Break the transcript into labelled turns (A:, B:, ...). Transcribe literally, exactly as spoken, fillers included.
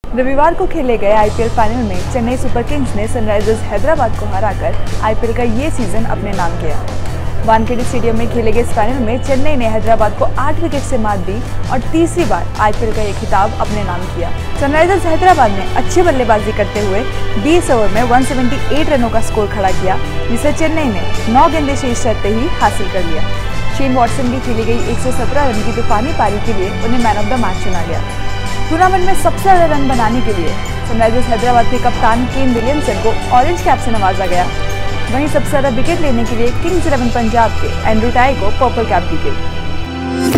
A: रविवार को खेले गए आईपीएल फाइनल में चेन्नई सुपर किंग्स ने सनराइजर्स हैदराबाद को हराकर आईपीएल का ये सीजन अपने नाम किया। वानखेड़े स्टेडियम में खेले गए इस फाइनल में चेन्नई ने हैदराबाद को आठ विकेट से मात दी और तीसरी बार आईपीएल का ये खिताब अपने नाम किया। सनराइजर्स हैदराबाद ने अच्छी बल्लेबाजी करते हुए बीस ओवर में एक सौ अठहत्तर रनों का स्कोर खड़ा किया, जिसे चेन्नई ने नौ गेंदें शेष रहते ही हासिल कर लिया। शेन वॉटसन की खेली गई एक सौ सत्रह रन की तूफानी पारी के लिए उन्हें मैन ऑफ द मैच चुना गया। टूर्नामेंट में सबसे ज्यादा रन बनाने के लिए सनराइजर्स हैदराबाद के कप्तान केन विलियमसन को ऑरेंज कैप से नवाजा गया। वहीं सबसे ज्यादा विकेट लेने के लिए किंग्स इलेवन पंजाब के एंड्रू टाई को पर्पल कैप दी गई।